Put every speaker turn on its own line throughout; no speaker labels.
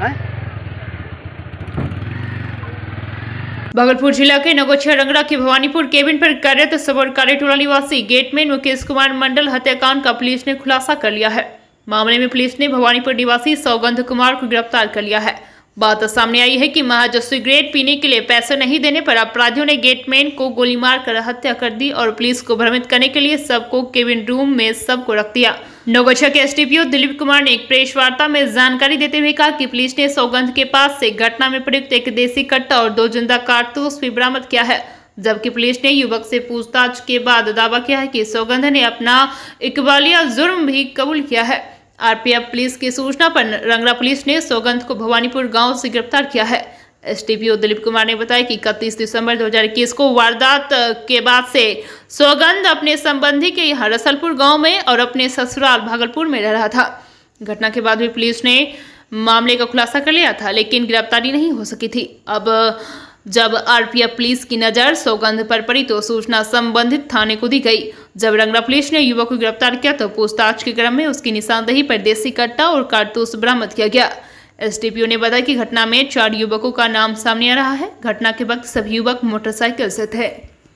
भागलपुर जिला के नगोछिया रंगड़ा के भवानीपुर केबिन पर कार्यरत सबरकारी टोला निवासी गेटमैन मुकेश कुमार मंडल हत्याकांड का पुलिस ने खुलासा कर लिया है। मामले में पुलिस ने भवानीपुर निवासी सौगंध कुमार को गिरफ्तार कर लिया है। बात सामने आई है कि महज सिगरेट पीने के लिए पैसे नहीं देने पर अपराधियों ने गेटमैन को गोली मारकर हत्या कर दी और पुलिस को भ्रमित करने के लिए सबको केबिन रूम में सबको रख दिया। नौगछिया के एसडीपीओ दिलीप कुमार ने एक प्रेस वार्ता में जानकारी देते हुए कहा कि पुलिस ने सौगंध के पास से घटना में प्रयुक्त एक देसी कट्टा और 2 जिंदा कारतूस भी बरामद किया है, जबकि पुलिस ने युवक से पूछताछ के बाद दावा किया है कि सौगंध ने अपना इकबालिया जुर्म भी कबूल किया है। आरपीएफ पुलिस की सूचना पर रंगड़ा पुलिस ने सौगंध को भवानीपुर गांव से गिरफ्तार किया है। एसडीपीओ दिलीप कुमार ने बताया कि 31 दिसंबर 2021 को वारदात के बाद से सौगंध अपने संबंधी के यहाँ रसलपुर गांव में और अपने ससुराल भागलपुर में रह रहा था। घटना के बाद भी पुलिस ने मामले का खुलासा कर लिया था, लेकिन गिरफ्तारी नहीं हो सकी थी। अब जब आरपीएफ पुलिस की नजर सौगंध पर पड़ी तो सूचना संबंधित थाने को दी गई। जब रंगड़ा पुलिस ने युवक को गिरफ्तार किया तो पूछताछ के क्रम में उसकी निशानदेही पर देसी कट्टा और कारतूस बरामद किया गया। एसडीपीओ ने बताया कि घटना में 4 युवकों का नाम सामने आ रहा है। घटना के वक्त सभी युवक मोटरसाइकिल से थे।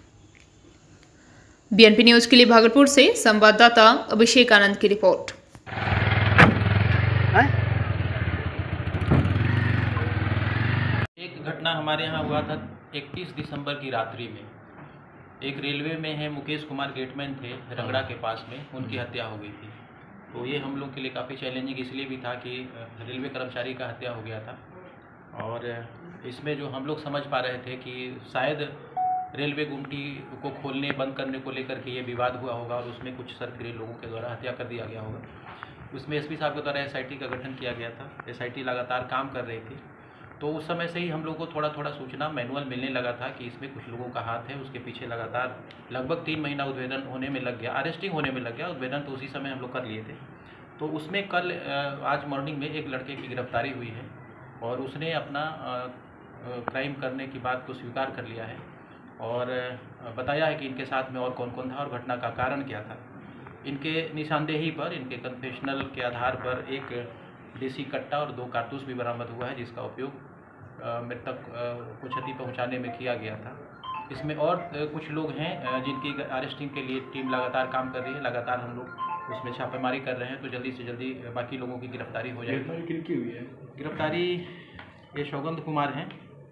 बीएनपी न्यूज के लिए भागलपुर से संवाददाता अभिषेक आनंद की रिपोर्ट।
एक घटना हमारे यहाँ हुआ था 31 दिसंबर की रात्रि में। एक रेलवे में है मुकेश कुमार गेटमैन थे रंगड़ा के पास में, उनकी हत्या हो गई थी। तो ये हम लोग के लिए काफ़ी चैलेंजिंग इसलिए भी था कि रेलवे कर्मचारी का हत्या हो गया था और इसमें जो हम लोग समझ पा रहे थे कि शायद रेलवे गुमटी को खोलने बंद करने को लेकर के ये विवाद हुआ होगा और उसमें कुछ सरकारी लोगों के द्वारा हत्या कर दिया गया होगा। उसमें एसपी साहब के द्वारा एसआईटी का गठन किया गया था। एसआईटी लगातार काम कर रही थी, तो उस समय से ही हम लोग को थोड़ा थोड़ा सूचना मैनुअल मिलने लगा था कि इसमें कुछ लोगों का हाथ है। उसके पीछे लगातार लगभग 3 महीना उद्भेदन होने में लग गया, अरेस्टिंग होने में लग गया। उद्भेदन तो उसी समय हम लोग कर लिए थे। तो उसमें कल आज मॉर्निंग में एक लड़के की गिरफ्तारी हुई है और उसने अपना क्राइम करने की बात को स्वीकार कर लिया है और बताया है कि इनके साथ में और कौन कौन था और घटना का कारण क्या था। इनके निशानदेही पर, इनके कन्फेशनल के आधार पर एक देसी कट्टा और 2 कारतूस भी बरामद हुआ है, जिसका उपयोग मृतक को क्षति पहुंचाने में किया गया था। इसमें और कुछ लोग हैं जिनकी अरेस्टिंग के लिए टीम लगातार काम कर रही है। लगातार हम लोग उसमें छापेमारी कर रहे हैं, तो जल्दी से जल्दी बाकी लोगों की गिरफ्तारी हो जाएगी।
गिरफ्तारी किनकी हुई है?
गिरफ्तारी ये सौगंध कुमार हैं।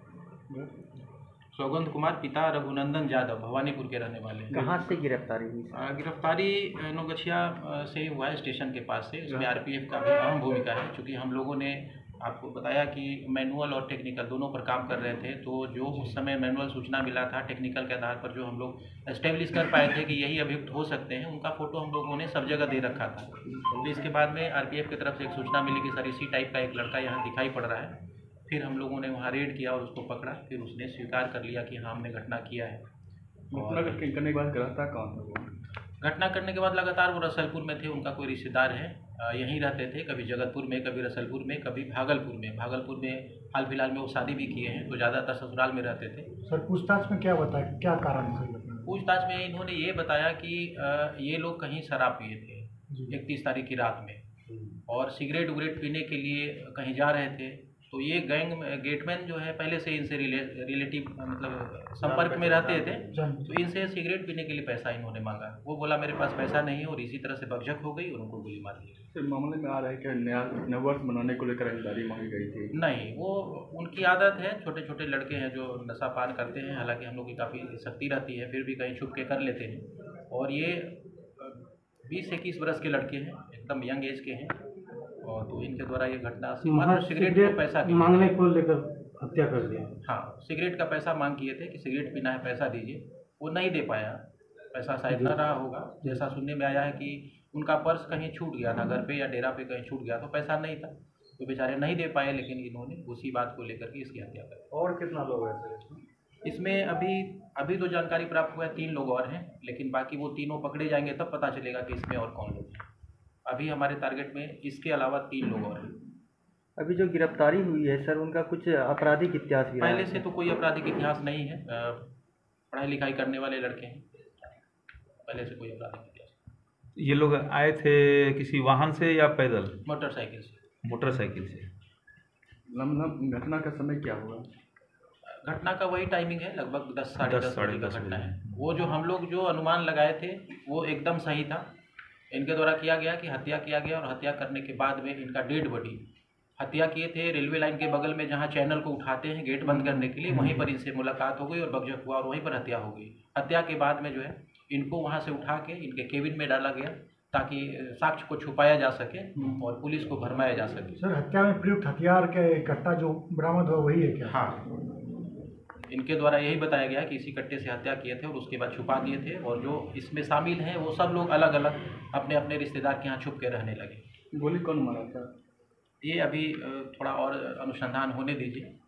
सौगंध कुमार पिता रघुनंदन यादव भवानीपुर के रहने वाले हैं।
कहाँ से गिरफ्तारी हुई?
गिरफ्तारी नौगछिया से हुआ है, स्टेशन के पास से। उसमें आरपीएफ का भी अहम भूमिका है, क्योंकि हम लोगों ने आपको बताया कि मैनुअल और टेक्निकल दोनों पर काम कर रहे थे। तो जो उस समय मैनुअल सूचना मिला था, टेक्निकल के आधार पर जो हम लोग एस्टेब्लिश कर पाए थे कि यही अभियुक्त हो सकते हैं, उनका फ़ोटो हम लोगों ने सब जगह दे रखा था। तो इसके बाद में आरपीएफ की तरफ से एक सूचना मिली कि सर इसी टाइप का एक लड़का यहाँ दिखाई पड़ रहा है। फिर हम लोगों ने वहाँ रेड किया और उसको पकड़ा। फिर उसने स्वीकार कर लिया कि हाँ हमने घटना किया है।
घटना करने के बाद गिरफ्तार कौन था?
घटना करने के बाद लगातार वो रसलपुर में थे। उनका कोई रिश्तेदार है, यहीं रहते थे, कभी जगतपुर में, कभी रसलपुर में, कभी भागलपुर में। भागलपुर में हाल फिलहाल में वो शादी भी किए हैं, तो ज़्यादातर ससुराल में रहते थे।
सर पूछताछ में क्या बताया, क्या कारण था?
पूछताछ में इन्होंने ये बताया कि ये लोग कहीं शराब पिए थे 31 तारीख की रात में और सिगरेट उगरेट पीने के लिए कहीं जा रहे थे। तो ये गैंग गेटमैन जो है पहले से इनसे रिलेटिव मतलब संपर्क में रहते थे, तो इनसे सिगरेट पीने के लिए पैसा इन्होंने मांगा। वो बोला मेरे पास पैसा नहीं है और इसी तरह से बकझक हो गई और उनको गोली मार दी।
सर मामले में आ रहा है कि नया वर्ष मनाने को लेकर रंगदारी मांगी गई थी?
नहीं, वो उनकी आदत है। छोटे छोटे लड़के हैं जो नशा पान करते हैं, हालांकि हम लोग की काफ़ी सख्ती रहती है, फिर भी कहीं छुप के कर लेते हैं। और ये 20-21 बरस के लड़के हैं, एकदम यंग एज के हैं। और तो इनके द्वारा ये घटना सिगरेट को पैसा
मांगने को लेकर हत्या कर दिया।
हाँ, सिगरेट का पैसा मांग किए थे कि सिगरेट पीना है, पैसा दीजिए। वो नहीं दे पाया, पैसा शायद न रहा होगा। जैसा सुनने में आया है कि उनका पर्स कहीं छूट गया था, घर पे या डेरा पे कहीं छूट गया, तो पैसा नहीं था, तो बेचारे नहीं दे पाए। लेकिन इन्होंने उसी बात को लेकर के इसकी हत्या कर दी।
और कितना लोग हैं
इसमें? अभी तो जानकारी प्राप्त हुआ है 3 लोग और हैं, लेकिन बाकी वो तीनों पकड़े जाएंगे तब पता चलेगा कि इसमें और कौन लोग हैं। अभी हमारे टारगेट में इसके अलावा 3 लोग और हैं।
अभी जो गिरफ्तारी हुई है सर, उनका कुछ आपराधिक इतिहास भी
पहले से तो कोई आपराधिक इतिहास नहीं है, पढ़ाई लिखाई करने वाले लड़के हैं, पहले से कोई आपराधिक इतिहास।
ये लोग आए थे किसी वाहन से या पैदल?
मोटरसाइकिल से।
मोटरसाइकिल से।
घटना का समय क्या हुआ?
घटना का वही टाइमिंग है, लगभग 10 साढ़े 10 बजे का घटना है। वो जो हम लोग जो अनुमान लगाए थे वो एकदम सही था। इनके द्वारा किया गया कि हत्या किया गया और हत्या करने के बाद में इनका डेड बॉडी हत्या किए थे रेलवे लाइन के बगल में, जहाँ चैनल को उठाते हैं गेट बंद करने के लिए, वहीं पर इनसे मुलाकात हो गई और बकझक हुआ और वहीं पर हत्या हो गई। हत्या के बाद में जो है इनको वहाँ से उठा के इनके केबिन में डाला गया ताकि साक्ष्य को छुपाया जा सके और पुलिस को भरमाया जा सके।
सर, हत्या में प्रयुक्त हथियार के कट्टा जो बरामद हुआ वही है क्या?
हाँ, इनके द्वारा यही बताया गया कि इसी कट्टे से हत्या किए थे और उसके बाद छुपा दिए थे, और जो इसमें शामिल हैं वो सब लोग अलग अलग अपने अपने रिश्तेदार के यहाँ छुप के रहने लगे।
गोली कौन मारा था?
ये अभी थोड़ा और अनुसंधान होने दीजिए।